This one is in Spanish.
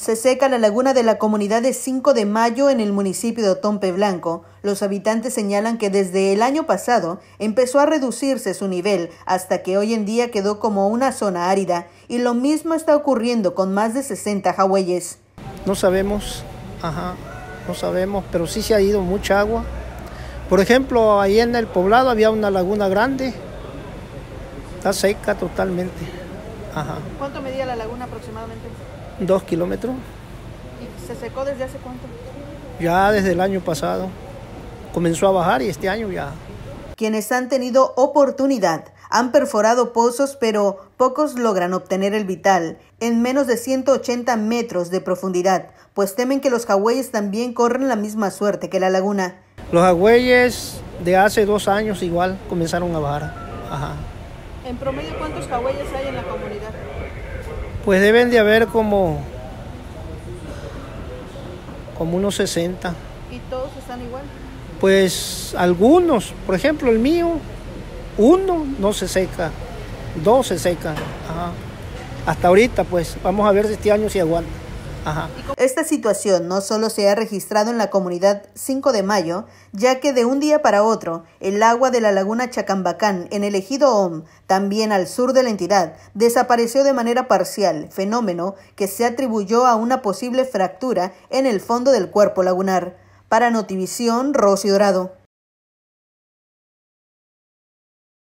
Se seca la laguna de la comunidad de 5 de Mayo en el municipio de Otompe Blanco. Los habitantes señalan que desde el año pasado empezó a reducirse su nivel hasta que hoy en día quedó como una zona árida, y lo mismo está ocurriendo con más de 60 jagüeyes. No sabemos, pero sí se ha ido mucha agua. Por ejemplo, ahí en el poblado había una laguna grande, está seca totalmente. ¿Cuánto medía la laguna aproximadamente? 2 kilómetros. ¿Y se secó desde hace cuánto? Ya desde el año pasado. Comenzó a bajar y este año ya. Quienes han tenido oportunidad han perforado pozos, pero pocos logran obtener el vital en menos de 180 metros de profundidad, pues temen que los jagüeyes también corren la misma suerte que la laguna. Los jagüeyes de hace 2 años igual comenzaron a bajar. ¿En promedio cuántos jagüeyes hay en la comunidad? Pues deben de haber como unos 60. ¿Y todos están igual? Pues algunos, por ejemplo el mío, 1 no se seca, 2 se secan. Hasta ahorita pues, vamos a ver si este año se aguanta. Esta situación no solo se ha registrado en la comunidad 5 de Mayo, ya que de un día para otro, el agua de la laguna Chacambacán en el ejido OM, también al sur de la entidad, desapareció de manera parcial, fenómeno que se atribuyó a una posible fractura en el fondo del cuerpo lagunar. Para Notivisión, Rosy Dorado.